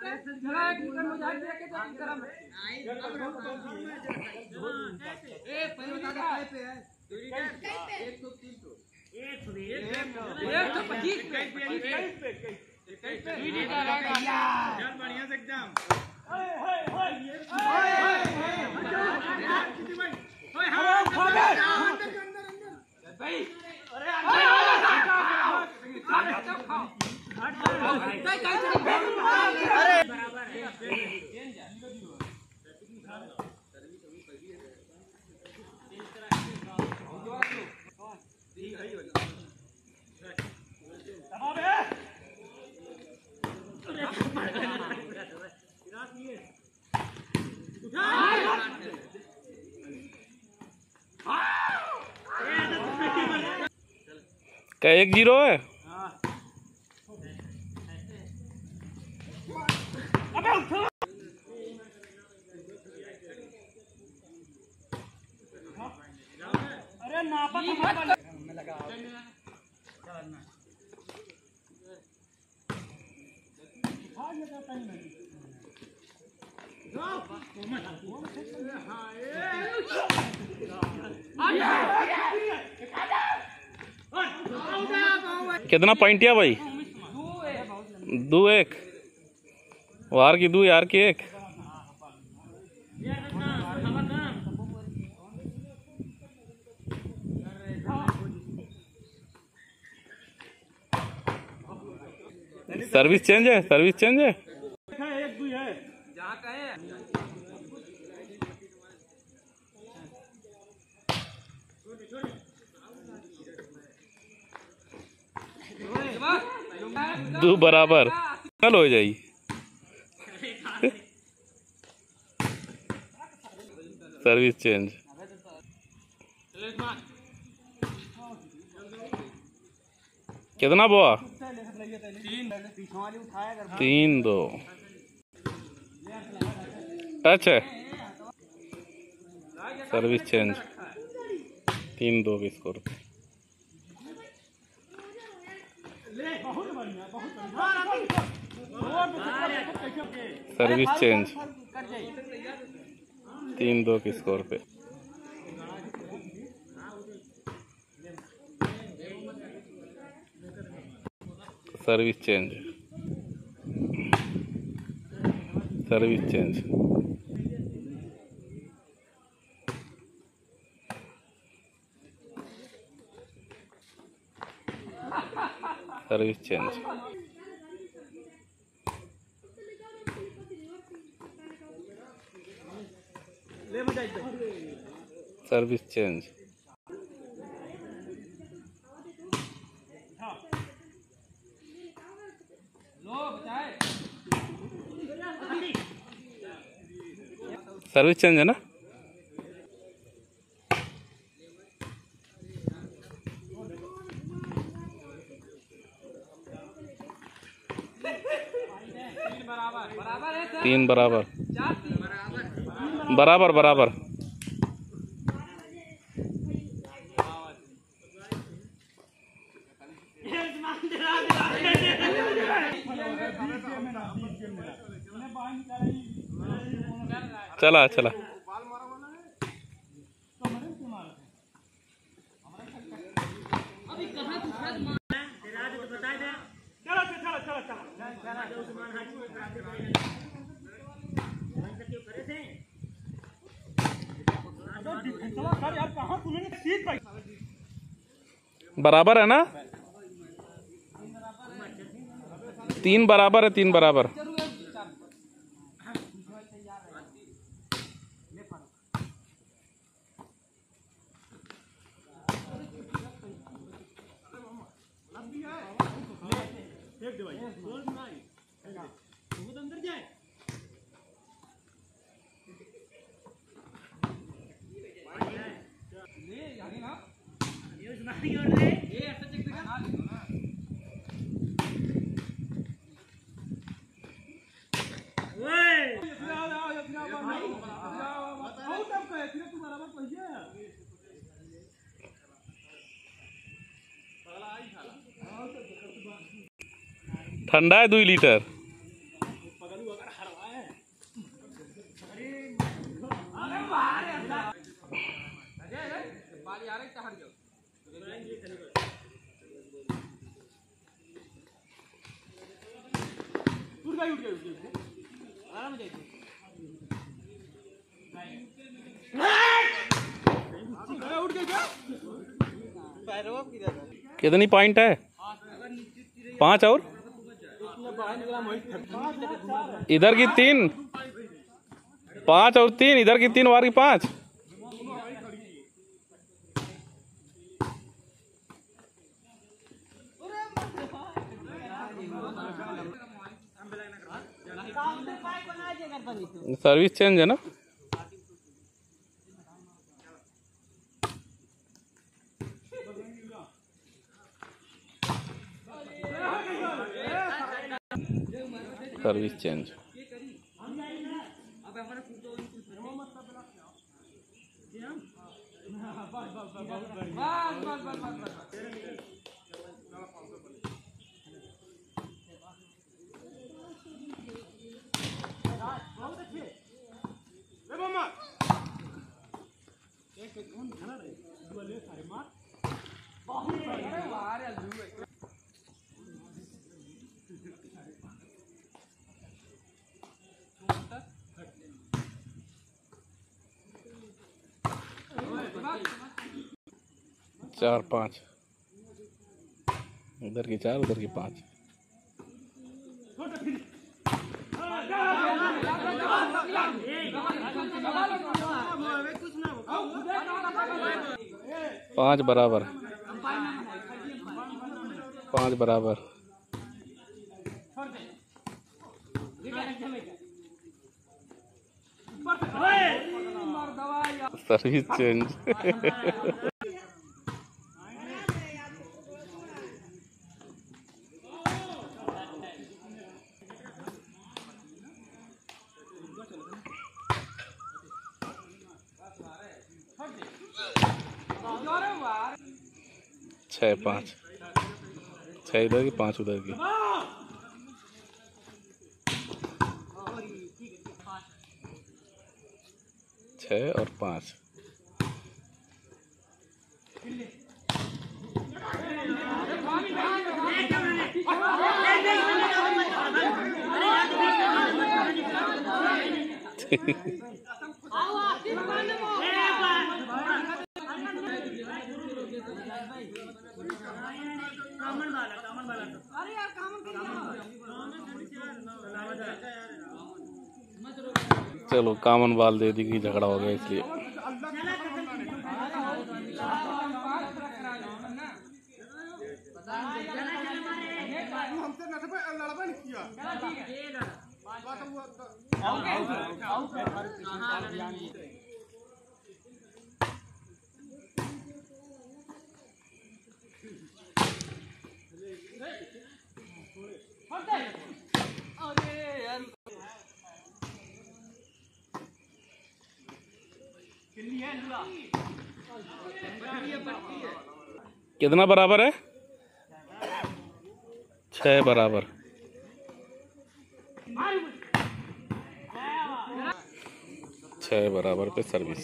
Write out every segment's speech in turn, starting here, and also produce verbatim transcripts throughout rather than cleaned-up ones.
बढ़िया से एकदम क्या एक जीरो है? अरे नापा कितना पॉइंट है भाई? दो एक वार की दो यार की एक। सर्विस चेंज है, सर्विस चेंज है। एक दो है जहाँ का है। दो बराबर कल हो जाई। Service change. कितना बोआ? तीन दो टच है। सर्विस चेंज तीन दो के स्कोर पे। सर्विस चेंज तीन दो के स्कोर पे। Service change service change service change service change service change है ना। तीन बराबर बराबर बराबर। चला चला बराबर है ना। तीन बराबर है, तीन बराबर। ठंडा है दो लीटर। कितनी पॉइंट है? पांच और इधर की तीन, पांच और तीन इधर की तीन, वार की पांच। सर्विस चेंज है ना? Service change. चार पाँच, उधर की चार उधर की पाँच। पाँच बराबर, पाँच बराबर। Service change. छः पाँच, छः इधर की पाँच उधर की। छः और पाँच। चलो कामन बाल दे दी कि झगड़ा हो गया इसलिए। कितना बराबर है? छः बराबर। छः बराबर पे सर्विस।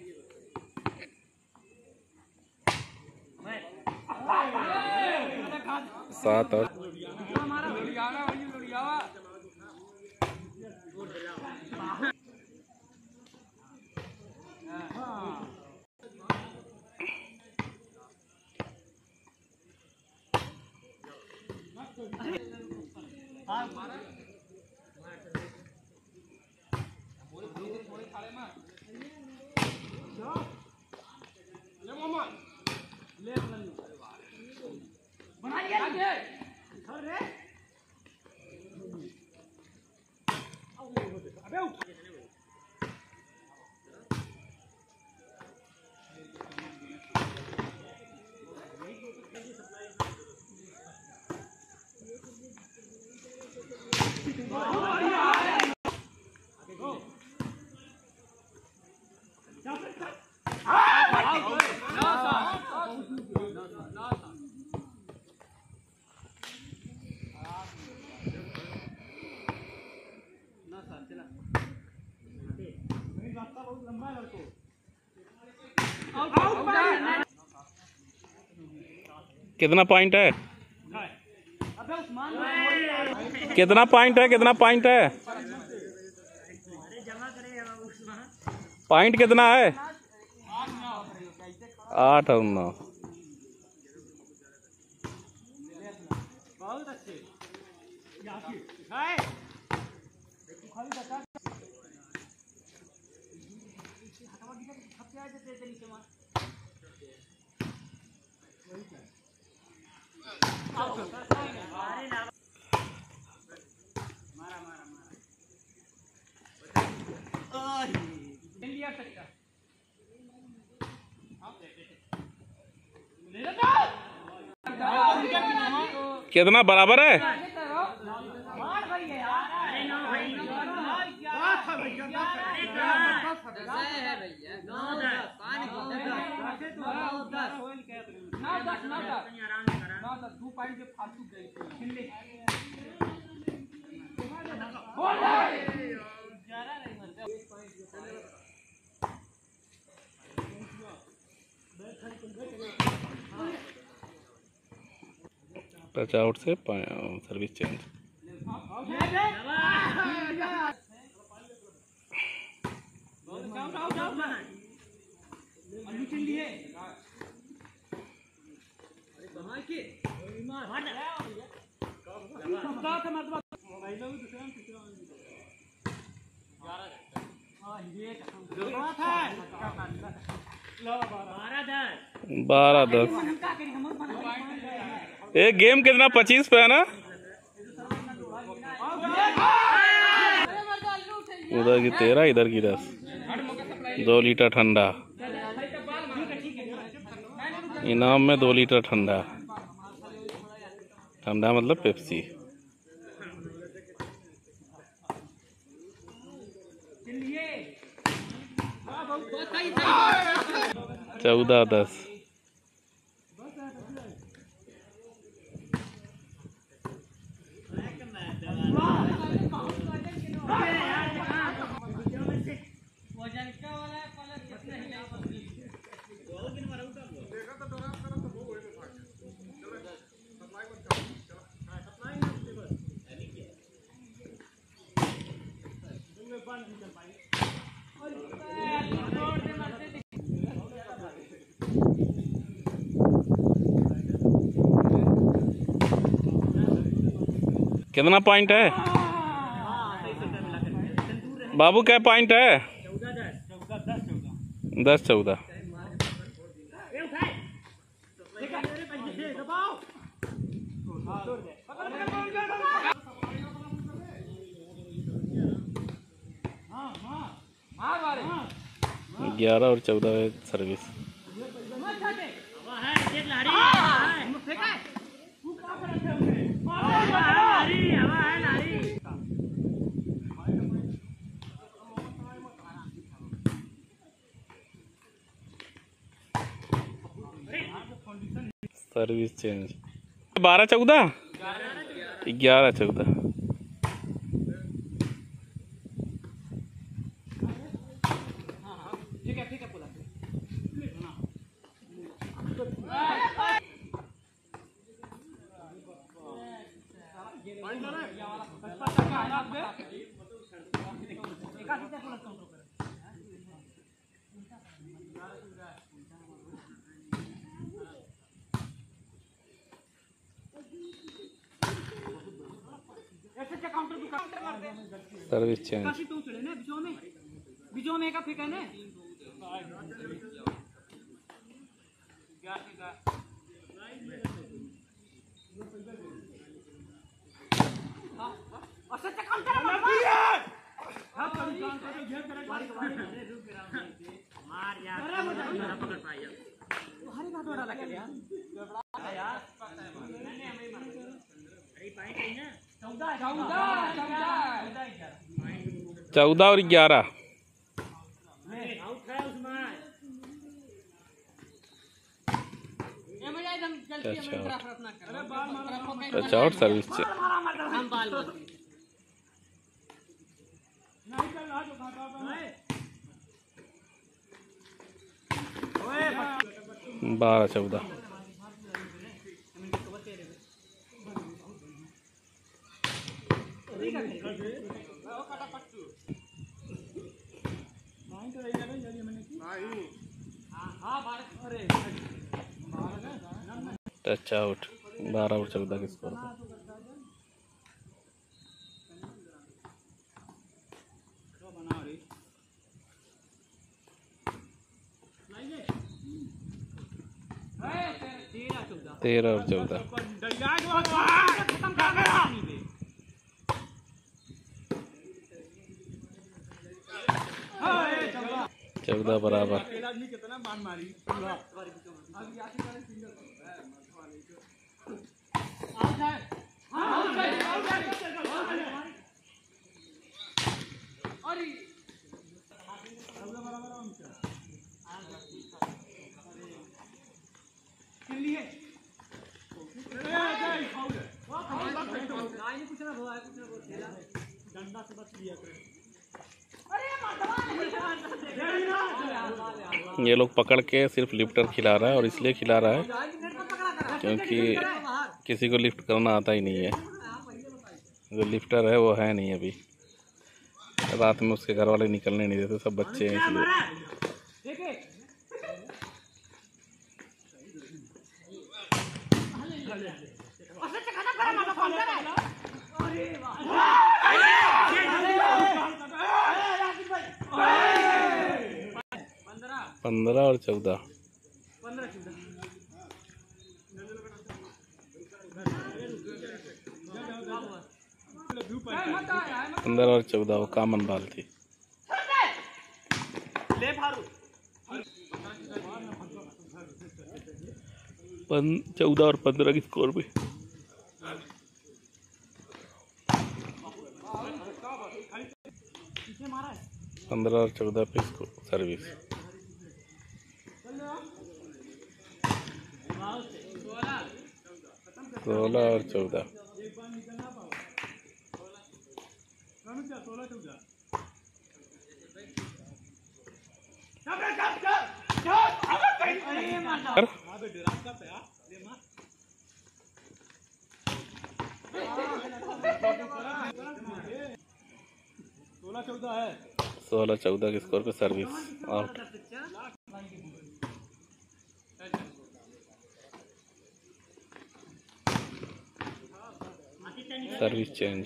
सात और कितना पॉइंट है? कितना पॉइंट है? कितना पॉइंट है? पॉइंट कितना है? आठ और नौ। बहुत अच्छे। कितना बराबर है? टच आउट से सर्विस चेंज। बारह दस। एक गेम कितना? पच्चीस पे है ना? उधर की तेरह, इधर की दस। दो लीटर ठंडा इनाम में। दो लीटर ठंडा। ठंडा मतलब पेप्सी। चौदह दस। कितना पॉइंट है बाबू? क्या पॉइंट है? दस चौदह। ग्यारह और चौदह सर्विस। Service change. बारह चौदह, ग्यारह चौदह। Service change. बीचों में का फेंका ने मार यार पकड़ पाई हरी का थोड़ा लग गया यार अरे पॉइंट है ना चौदह चौदह चौदह और ग्यारह। टच आउट सर्विस से। बारह चौदह। Touch out. बारह और चौदह के स्कोर पे। तेरह और चौदह। चौदह बराबर। ये लोग पकड़ के सिर्फ लिफ्टर खिला रहा है, और इसलिए खिला रहा है क्योंकि किसी को लिफ्ट करना आता ही नहीं है। जो लिफ्टर है वो है नहीं अभी। रात में उसके घर वाले निकलने नहीं देते, सब बच्चे हैं इसलिए। पंद्रह और चौदह। पंद्रह और चौदह वो कामन बाल थी। चौदह और पंद्रह की स्कोर पे। पंद्रह और चौदह पे इसको सर्विस। सोलह और चौदह। सोलह चौदह है। सोलह चौदह के स्कोर पे service out. Service change.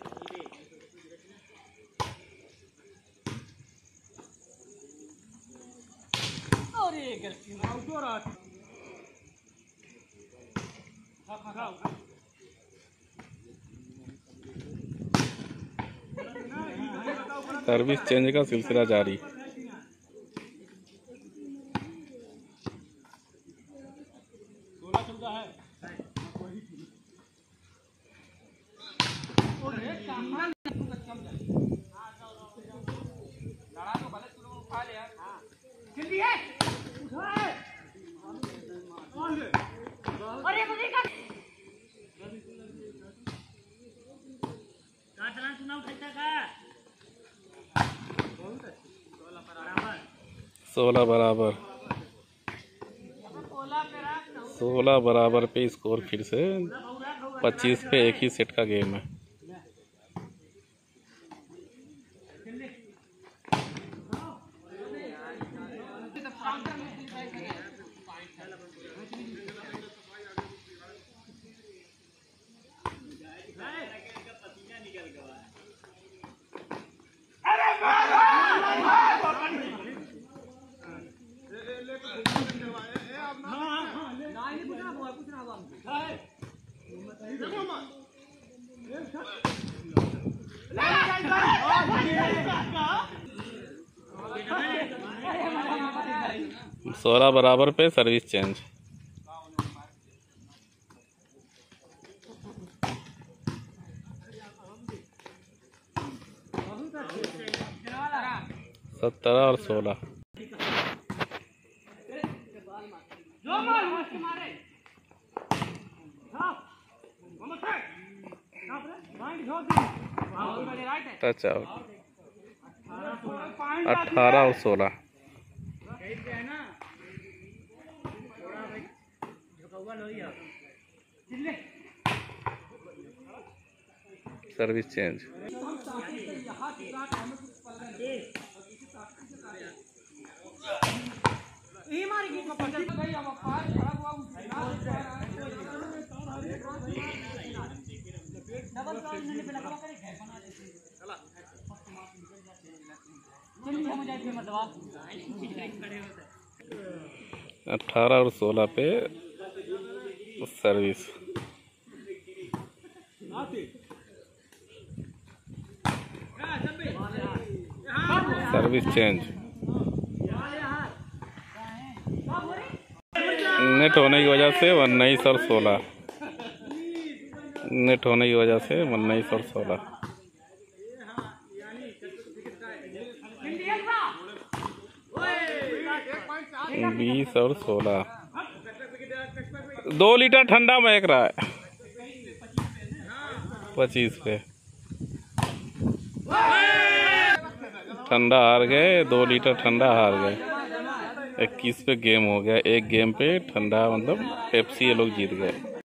Service change का सिलसिला जारी। सोलह बराबर। सोलह बराबर पे स्कोर फिर से पच्चीस पे। एक ही सेट का गेम है। सोलह बराबर पे सर्विस चेंज। सत्रह और सोलह। Touch out. अठारह और सोलह। Service change. अठारह और सोलह पे सर्विस। Service change. नेट होने की वजह से उन्नीस और सोलह, नेट होने की वजह से उन्नीस और सोलह। बीस और सोलह। दो लीटर ठंडा महक रहा है। पच्चीस पे ठंडा हार गए, दो लीटर ठंडा हार गए। इक्कीस पे गेम हो गया, एक गेम पे ठंडा मतलब पेप्सी ये लोग जीत गए।